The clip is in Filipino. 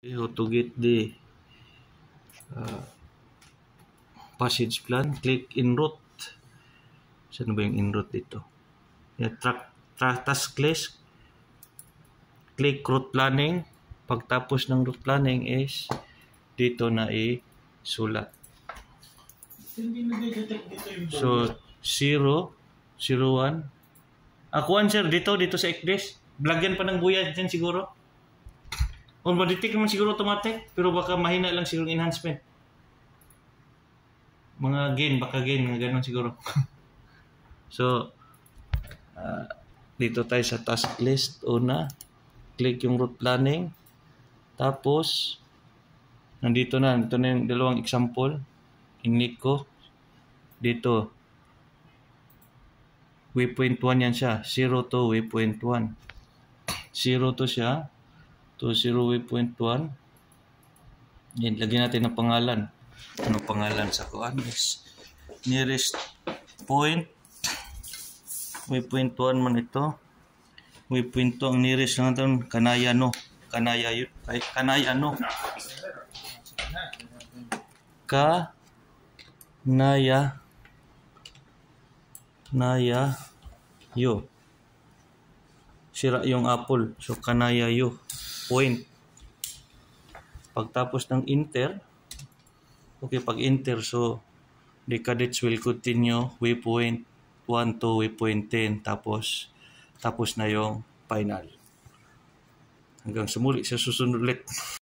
How to get the passage plan, click enroute. Saan ba yung enroute dito? Task list, click route planning. Pagtapos ng route planning is dito na isulat. So 0, 01. Akuan sir, dito sa ECDIS. Lagyan pa ng buyad dyan siguro. O ma-detect naman siguro automatic, pero baka mahina lang siguro enhancement. Baka gain, mga ganun siguro. So, dito tayo sa task list. Una, click yung route planning. Tapos, nandito na yung dalawang example. Inlik ko. Dito, waypoint 1 yan siya. 0 to waypoint 1. 0 to siya. To 0 waypoint 1. Yan, lagyan natin ng pangalan. Anong pangalan sa kuan is nearest point. Waypoint 1 man ito. Waypoint 2 ang nearest natin Kanayano. Kanayano. Kanayayo. Sira yung apple. So Kanayayo point. Pagtapos ng enter, okay, pag enter, so the cadets will continue waypoint 1 to waypoint 10, tapos na yung final. Hanggang sumuli sa susunod ulit.